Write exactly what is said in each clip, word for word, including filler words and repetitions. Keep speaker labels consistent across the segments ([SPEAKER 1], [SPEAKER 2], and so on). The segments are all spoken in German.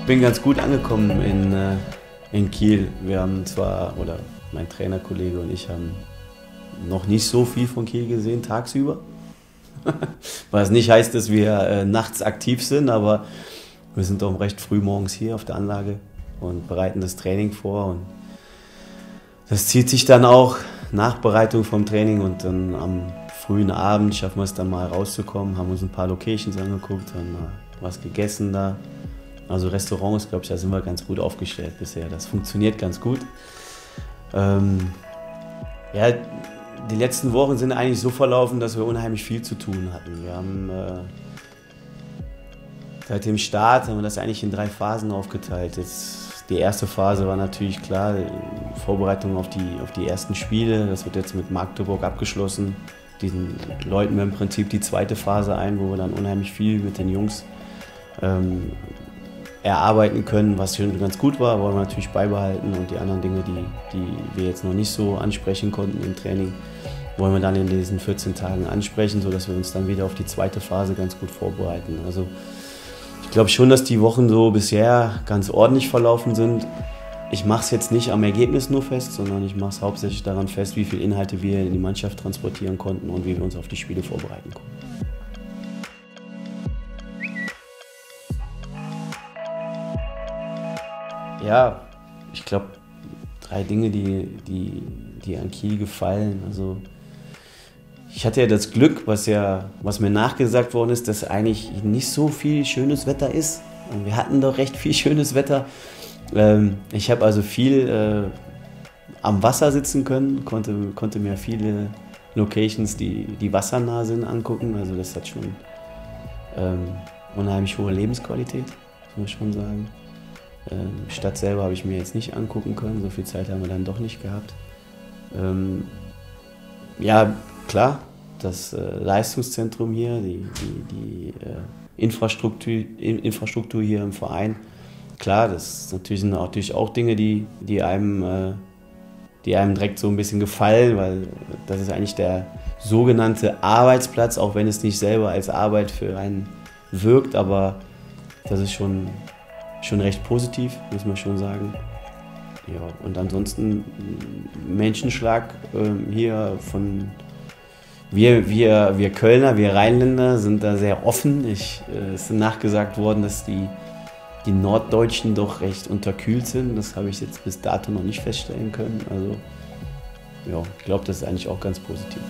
[SPEAKER 1] bin ganz gut angekommen in, äh, in Kiel. Wir haben zwar, oder mein Trainerkollege und ich haben noch nicht so viel von Kiel gesehen tagsüber. Was nicht heißt, dass wir äh, nachts aktiv sind, aber wir sind auch recht früh morgens hier auf der Anlage und bereiten das Training vor. Und das zieht sich dann auch Nachbereitung vom Training und dann am frühen Abend schaffen wir es dann mal rauszukommen, haben uns ein paar Locations angeguckt, haben mal was gegessen da. Also Restaurants, glaube ich, da sind wir ganz gut aufgestellt bisher. Das funktioniert ganz gut. Ähm, ja, die letzten Wochen sind eigentlich so verlaufen, dass wir unheimlich viel zu tun hatten. Wir haben äh, seit dem Start haben wir das eigentlich in drei Phasen aufgeteilt. Jetzt, die erste Phase war natürlich klar, Vorbereitung auf die, auf die ersten Spiele. Das wird jetzt mit Magdeburg abgeschlossen. Diesen läuten wir im Prinzip die zweite Phase ein, wo wir dann unheimlich viel mit den Jungs ähm, erarbeiten können, was schon ganz gut war, wollen wir natürlich beibehalten, und die anderen Dinge, die, die wir jetzt noch nicht so ansprechen konnten im Training, wollen wir dann in diesen vierzehn Tagen ansprechen, sodass wir uns dann wieder auf die zweite Phase ganz gut vorbereiten. Also ich glaube schon, dass die Wochen so bisher ganz ordentlich verlaufen sind. Ich mache es jetzt nicht am Ergebnis nur fest, sondern ich mache es hauptsächlich daran fest, wie viele Inhalte wir in die Mannschaft transportieren konnten und wie wir uns auf die Spiele vorbereiten konnten. Ja, ich glaube, drei Dinge, die, die, die an Kiel gefallen. Also ich hatte ja das Glück, was, ja, was mir nachgesagt worden ist, dass eigentlich nicht so viel schönes Wetter ist. Und wir hatten doch recht viel schönes Wetter. Ähm, ich habe also viel äh, am Wasser sitzen können, konnte, konnte mir viele Locations, die, die wassernah sind, angucken. Also das hat schon ähm, unheimlich hohe Lebensqualität, muss man schon sagen. Ähm, Stadt selber habe ich mir jetzt nicht angucken können, so viel Zeit haben wir dann doch nicht gehabt. Ähm, ja, klar, das äh, Leistungszentrum hier, die, die, die äh, Infrastruktur, in, Infrastruktur hier im Verein, klar, das natürlich sind natürlich auch Dinge, die, die, einem, äh, die einem direkt so ein bisschen gefallen, weil das ist eigentlich der sogenannte Arbeitsplatz, auch wenn es nicht selber als Arbeit für einen wirkt, aber das ist schon Schon recht positiv, muss man schon sagen. Ja, und ansonsten Menschenschlag äh, hier von wir, wir, wir Kölner, wir Rheinländer sind da sehr offen. Ich, äh, es ist nachgesagt worden, dass die, die Norddeutschen doch recht unterkühlt sind. Das habe ich jetzt bis dato noch nicht feststellen können. Also ja, ich glaube, das ist eigentlich auch ganz positiv.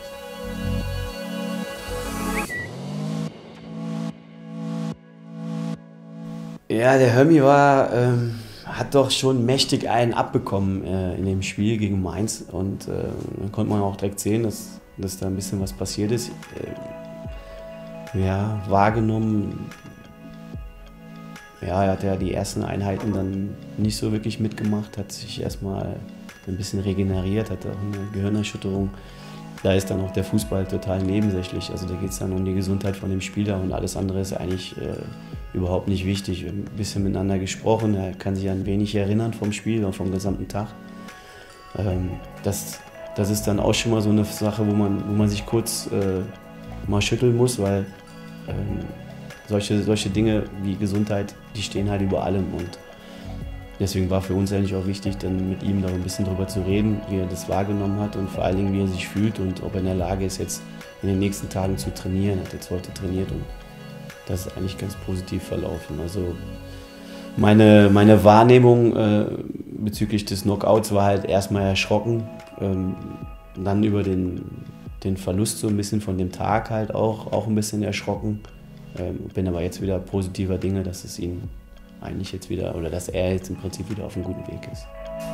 [SPEAKER 1] Ja, der Hömi war, ähm, hat doch schon mächtig einen abbekommen äh, in dem Spiel gegen Mainz, und äh, dann konnte man auch direkt sehen, dass, dass da ein bisschen was passiert ist. Äh, ja, wahrgenommen, ja, er hat ja die ersten Einheiten dann nicht so wirklich mitgemacht, hat sich erstmal ein bisschen regeneriert, hatte auch eine Gehirnerschütterung. Da ist dann auch der Fußball total nebensächlich, also da geht es dann um die Gesundheit von dem Spieler, und alles andere ist eigentlich äh, überhaupt nicht wichtig. Wir haben ein bisschen miteinander gesprochen, er kann sich an wenig erinnern vom Spiel und vom gesamten Tag. Ähm, das, das ist dann auch schon mal so eine Sache, wo man, wo man sich kurz äh, mal schütteln muss, weil ähm, solche, solche Dinge wie Gesundheit, die stehen halt über allem, und deswegen war für uns eigentlich auch wichtig, dann mit ihm da ein bisschen drüber zu reden, wie er das wahrgenommen hat und vor allen Dingen, wie er sich fühlt und ob er in der Lage ist, jetzt in den nächsten Tagen zu trainieren. Er hat jetzt heute trainiert und das ist eigentlich ganz positiv verlaufen. Also meine, meine Wahrnehmung äh, bezüglich des Knockouts war halt erstmal erschrocken, ähm, dann über den, den Verlust so ein bisschen von dem Tag halt auch, auch ein bisschen erschrocken. Ähm, bin aber jetzt wieder positiver Dinge, dass es ihn eigentlich jetzt wieder, oder dass er jetzt im Prinzip wieder auf einem guten Weg ist.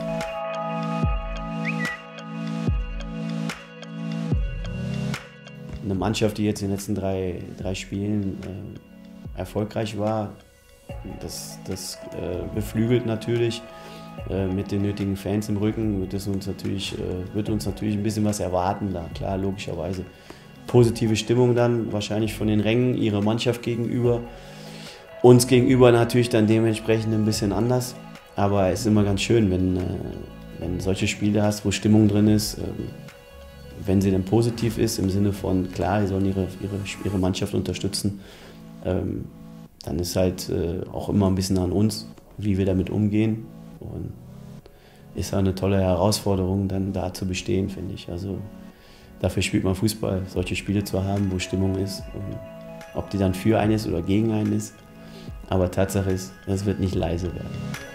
[SPEAKER 1] Eine Mannschaft, die jetzt in den letzten drei, drei Spielen äh, erfolgreich war, das, das äh, beflügelt natürlich. Äh, mit den nötigen Fans im Rücken wird, es uns natürlich, äh, wird uns natürlich ein bisschen was erwarten, da klar, logischerweise. Positive Stimmung dann, wahrscheinlich von den Rängen, ihrer Mannschaft gegenüber. Uns gegenüber natürlich dann dementsprechend ein bisschen anders, aber es ist immer ganz schön, wenn, äh, wenn solche Spiele hast, wo Stimmung drin ist, äh, wenn sie dann positiv ist, im Sinne von, klar, sie sollen ihre, ihre, ihre Mannschaft unterstützen, ähm, dann ist halt äh, auch immer ein bisschen an uns, wie wir damit umgehen. Und ist auch eine tolle Herausforderung, dann da zu bestehen, finde ich. Also dafür spielt man Fußball, solche Spiele zu haben, wo Stimmung ist. Und ob die dann für einen ist oder gegen einen ist. Aber Tatsache ist, es wird nicht leise werden.